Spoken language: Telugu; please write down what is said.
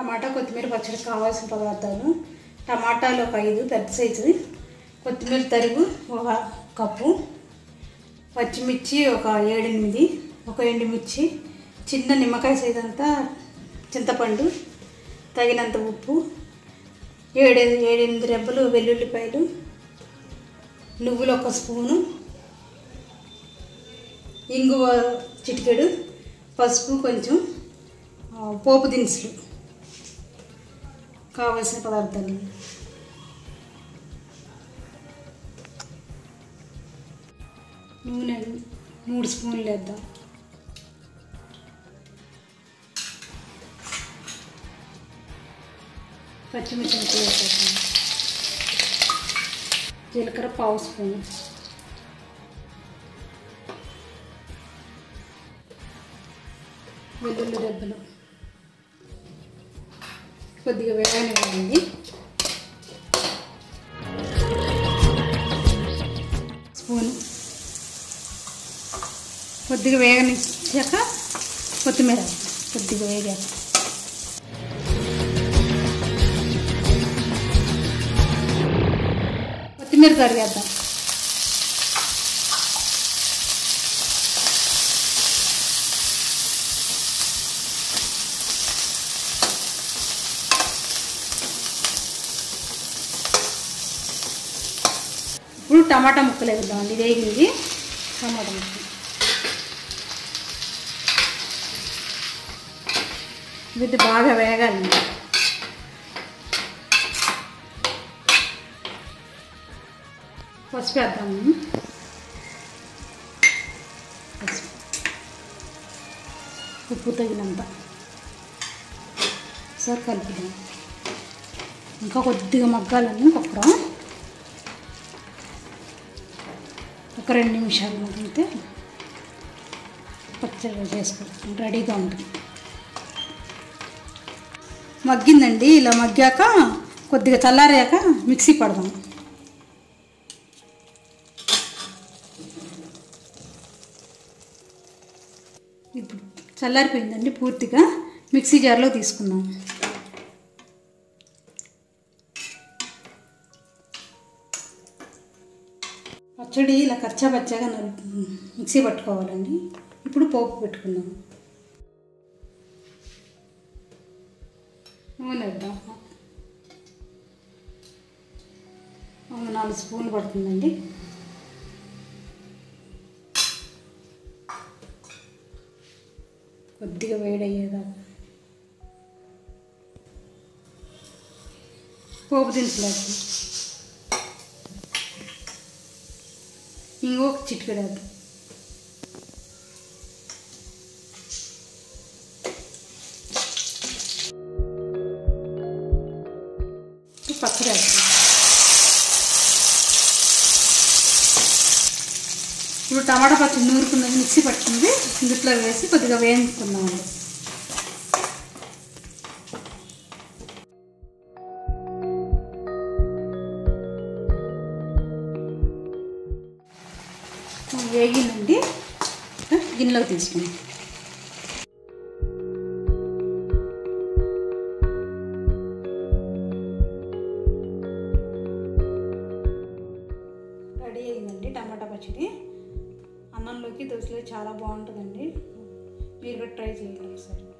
టమాటా కొత్తిమీర పచ్చడికి కావాల్సిన పదార్థాలు: టమాటాలు ఒక 5 పెద్ద సైజు, కొత్తిమీర తరుగు ఒక కప్పు, పచ్చిమిర్చి ఒక 7-8, ఒక ఎండుమిర్చి, చిన్న నిమ్మకాయ సైజు అంతా చింతపండు, తగినంత ఉప్పు, 7-8 రెబ్బలు వెల్లుల్లిపాయలు, నువ్వులు ఒక స్పూను, ఇంగువ చిటికెడు, పసుపు కొంచెం, పోపు దినుసులు. కావాల్సిన పదార్థాలు: నూనె 3 స్పూన్లు వేద్దాం, పచ్చిమిర్చి వేసేద్దాం, జీలకర్ర 1/2 స్పూను, వెల్లుల్లి రెబ్బలు కొద్దిగా వేగనివ్వండి. స్పూను కొద్దిగా వేగనిచ్చాక కొత్తిమీర కొద్దిగా వేగాక కొత్తిమీర తరిగేద్దాం. ఇప్పుడు టమాటా ముక్కలు వేద్దామండి. ఇది వేగింది టమాటా ముక్కలు. ఇది బాగా వేగాలి. పసుపు వేద్దాము. ఉప్పు తగినంత సార్ కలుపుదాం. ఇంకా కొద్దిగా మగ్గాలని ఒక 2 నిమిషాలు మగ్గితే పచ్చడి చేసుకోవడం రెడీగా ఉంటుంది. మగ్గిందండి. ఇలా మగ్గాక కొద్దిగా చల్లారాక మిక్సీ పడదాం. ఇప్పుడు చల్లారిపోయిందండి పూర్తిగా. మిక్సీ జార్లో తీసుకుందాం. పచ్చడి ఇలా కచ్చా పచ్చగా మిక్సీ పట్టుకోవాలండి. ఇప్పుడు పోపు పెట్టుకుందాం. నూనె వేద్దాం. 4 స్పూన్లు పడుతుందండి. కొద్దిగా వేడయ్యేదాకా పోపు దినుసులు వేద్దాం. ఇంకొక చిటికెడు వేద్దాం. పచ్చడి వేద్దాం. ఇప్పుడు టమాటా పచ్చడి నూరుకున్నది మిక్సీ పట్టుకుంది ఇందులో వేసి కొద్దిగా వేయించుకుందామండి. వేగిందండి. గిన్నెలోకి తీసుకుని రెడీ అయిందండి టమాటా పచ్చడి. అన్నంలోకి దోశలోకి చాలా బాగుంటుందండి. మీరు కూడా ట్రై చేయండి ఒకసారి.